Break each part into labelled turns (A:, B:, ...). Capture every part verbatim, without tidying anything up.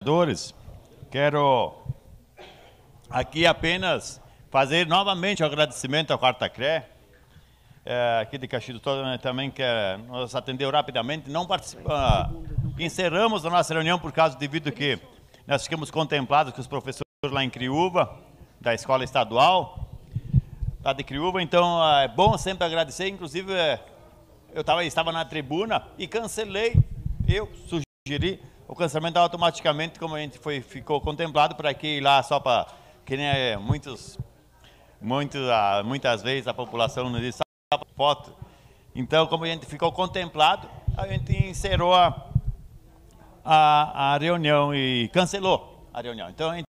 A: vereadores, quero aqui apenas fazer novamente o agradecimento ao Quarta C R E, é, aqui de Caxias do Sul, né, também que é, nos atendeu rapidamente. Não participamos, encerramos a nossa reunião por causa devido que nós ficamos contemplados com os professores lá em Criúva, da escola estadual, lá de Criúva. Então é bom sempre agradecer, inclusive eu tava, estava na tribuna e cancelei, eu sugeri o cancelamento automaticamente, como a gente foi, ficou contemplado, para que ir lá só para, que nem é, muitos, muitos, muitas vezes a população nos diz foto. Então, como a gente ficou contemplado, a gente encerrou a, a, a reunião e cancelou a reunião. Então, a gente,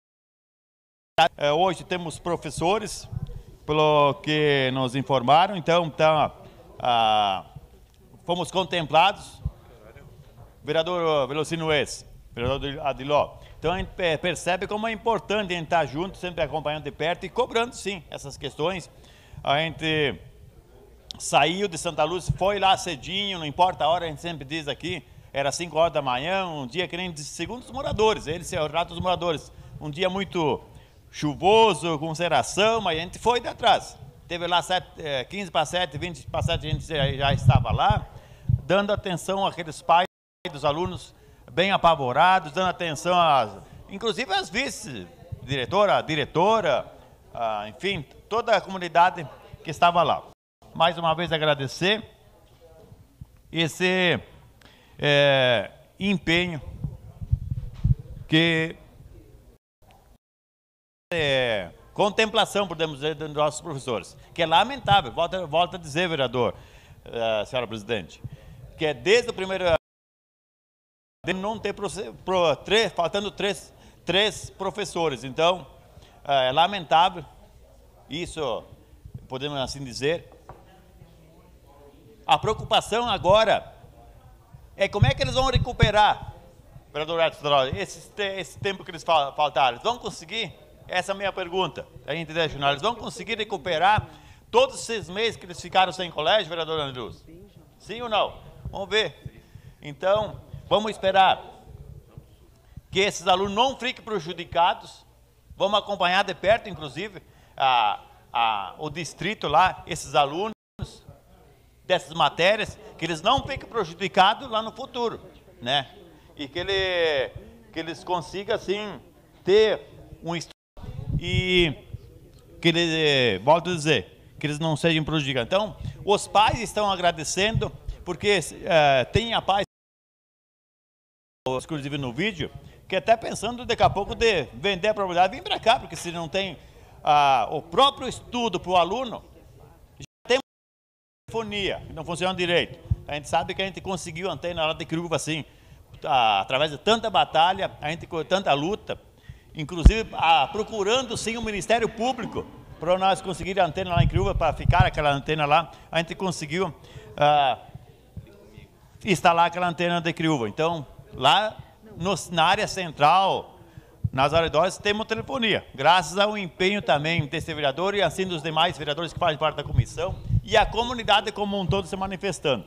A: é, hoje temos professores, pelo que nos informaram, então, então ah, fomos contemplados. Vereador Velocino Ex, vereador Adiló. Então a gente percebe como é importante a gente estar junto, sempre acompanhando de perto e cobrando sim essas questões. A gente saiu de Santa Lúcia, foi lá cedinho, não importa a hora, a gente sempre diz aqui, era cinco horas da manhã, um dia que nem segundo os moradores, eles se relatam dos moradores, um dia muito chuvoso, com serração, mas a gente foi de atrás. Teve lá sete, quinze para sete, vinte para sete, a gente já estava lá, dando atenção àqueles pais dos alunos bem apavorados, dando atenção, às, inclusive às vice-diretora, a diretora, a, enfim, toda a comunidade que estava lá. Mais uma vez agradecer esse é, empenho que é, contemplação, podemos dizer, dos nossos professores, que é lamentável, volta, volta a dizer, vereador, uh, senhora presidente, que é desde o primeiro de não ter pro, pro, três, faltando três, três professores. Então, é lamentável, isso podemos assim dizer. A preocupação agora é como é que eles vão recuperar, vereador Edson, esse, esse tempo que eles faltaram. Eles vão conseguir? Essa é a minha pergunta. A gente deixa, eles vão conseguir recuperar todos esses meses que eles ficaram sem colégio, vereador Andrus? Sim ou não? Vamos ver. Então, vamos esperar que esses alunos não fiquem prejudicados. Vamos acompanhar de perto, inclusive, a, a, o distrito lá, esses alunos dessas matérias, que eles não fiquem prejudicados lá no futuro, né? E que, ele, que eles consigam, assim, ter um estudo e que eles, volto a dizer, que eles não sejam prejudicados. Então, os pais estão agradecendo, porque uh, tem a paz, inclusive no vídeo, que até pensando daqui a pouco de vender a propriedade, vir para cá, porque se não tem ah, o próprio estudo para o aluno, já tem uma telefonia que não funciona direito. A gente sabe que a gente conseguiu antena lá de Criúva assim, ah, através de tanta batalha, a gente com tanta luta, inclusive ah, procurando sim o Ministério Público para nós conseguir a antena lá em Criúva, para ficar aquela antena lá, a gente conseguiu ah, instalar aquela antena de Criúva. Então, lá no, na área central, nas arredores, temos telefonia, graças ao empenho também desse vereador e assim dos demais vereadores que fazem parte da comissão e a comunidade como um todo se manifestando.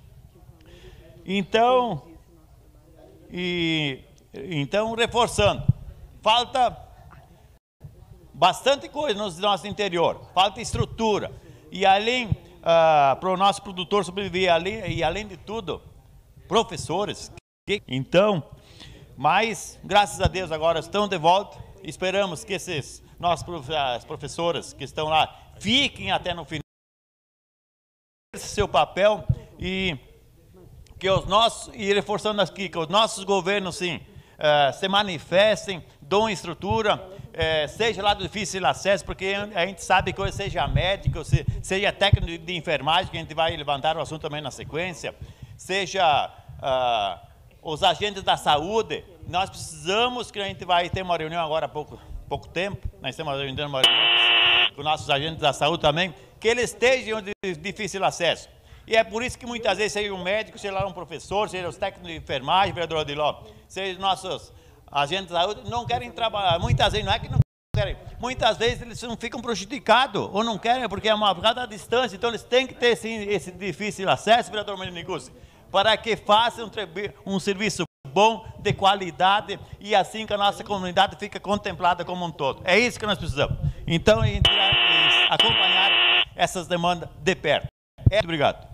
A: Então, e, então reforçando, falta bastante coisa no nosso interior, falta estrutura e além, uh, para o nosso produtor sobreviver, além, e além de tudo, professores. Então, mas, graças a Deus, agora estão de volta. Esperamos que esses nossos as professoras que estão lá fiquem até no final seu papel e que os nossos, e reforçando aqui, que os nossos governos, sim, uh, se manifestem, dão estrutura, uh, seja lá do difícil acesso, porque a gente sabe que hoje seja médico, seja técnico de enfermagem, que a gente vai levantar o assunto também na sequência, seja Uh, os agentes da saúde, nós precisamos, que a gente vai ter uma reunião agora há pouco, pouco tempo, nós temos uma reunião com nossos agentes da saúde também, que eles estejam de difícil acesso. E é por isso que muitas vezes, seja um médico, seja lá um professor, seja os técnicos de enfermagem, vereador Adiló, seja os nossos agentes da saúde, não querem trabalhar, muitas vezes, não é que não querem, muitas vezes eles não ficam prejudicados, ou não querem, porque é uma por causa da distância, então eles têm que ter sim, esse difícil acesso, vereador Meninicucci, para que façam um, um serviço bom, de qualidade, e assim que a nossa comunidade fica contemplada como um todo. É isso que nós precisamos. Então, acompanhar essas demandas de perto. Muito obrigado.